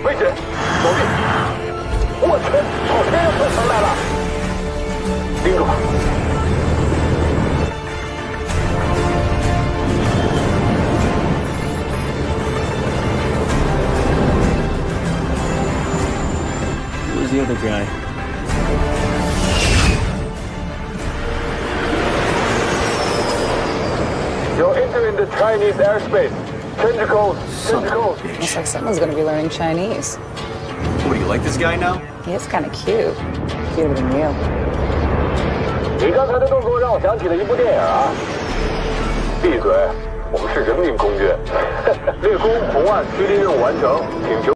危险！躲避！我去，朝天上喷上来了！盯住！ Where's the other guy? You're entering the Chinese airspace. Tentacles, tentacles. Looks like someone's gonna be learning Chinese. What, do you like this guy now? He is kind of cute. Cuter than you. 你刚才的动作让我想起了一部电影啊！闭嘴，我们是人民公爵。猎弓红岸驱离任务完成，请求。